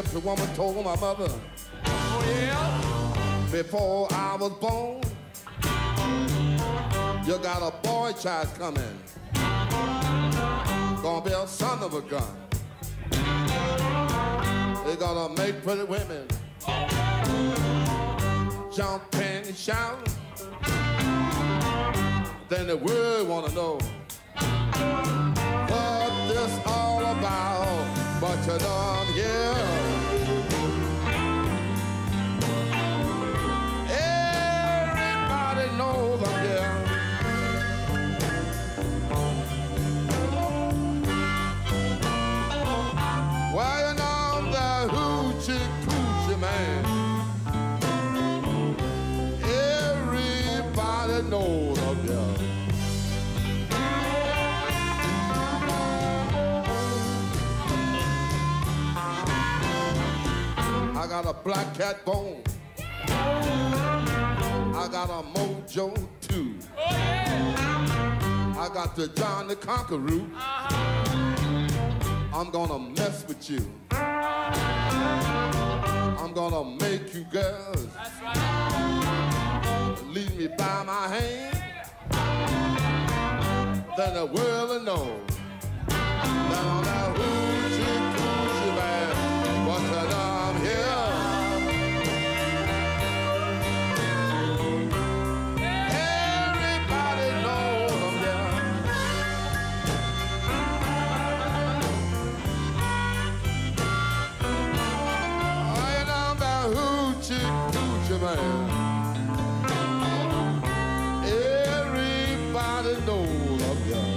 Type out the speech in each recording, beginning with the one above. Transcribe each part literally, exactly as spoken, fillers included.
The woman told my mother, oh yeah, before I was born, you got a boy child coming, gonna be a son of a gun. They gonna make pretty women jump and shout. Then the world wanna know what this all about. But you know I'm here. Everybody knows I'm here. Well, you know I'm the hoochie coochie man. Everybody knows I'm here. I got a black cat bone. I got a mojo too. Oh, yeah. I got the John the Conqueror. Uh-huh. I'm gonna mess with you. I'm gonna make you girls. That's right. Lead me by my hand. Then the world will know that I'm that hoochie coochie man. But you know I'm here. Everybody knows I'm here. I know that hoochie coochie man. Everybody knows I'm here.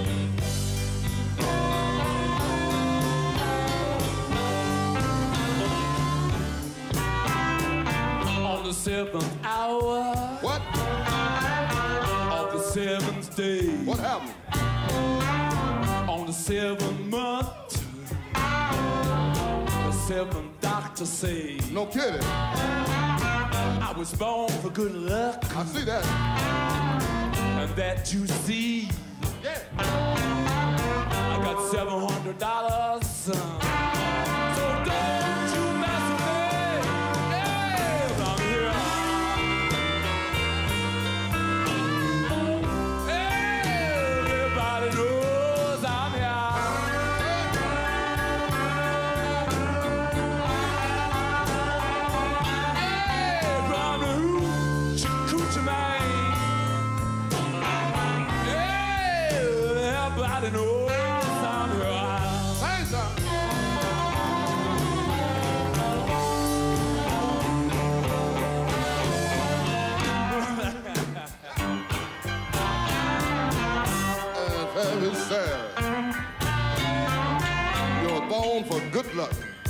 The seventh hour. What? Of the seventh day. What happened? On the seventh month. The seventh doctor say. No kidding. I was born for good luck. I see that. And that you see. Yeah. I got seven hundred dollars. So don't you mess with me. Everybody knows I'm here. Say something. And very sad. You were born for good luck.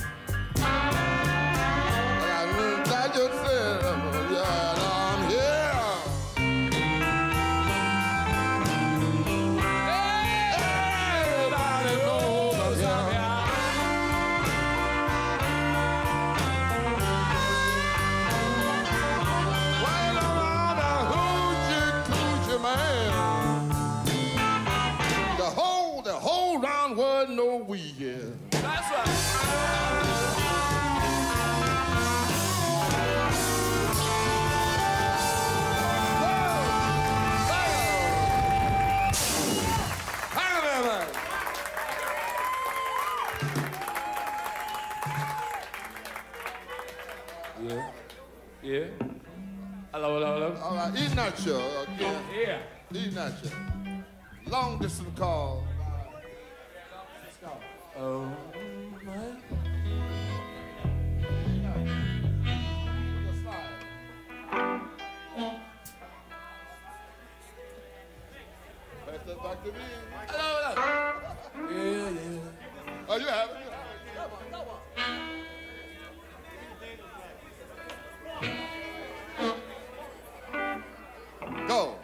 And I mean, that you said, yeah, I'm here. The whole, the whole round world know we here. That's right. Yeah. Yeah. Hello, hello, hello. All right, eat nacho again. Yeah. Eat nacho. Long distance call. Oh, man. Pass that back to me. Hello, hello. Yeah, yeah. Oh, you have it. Go.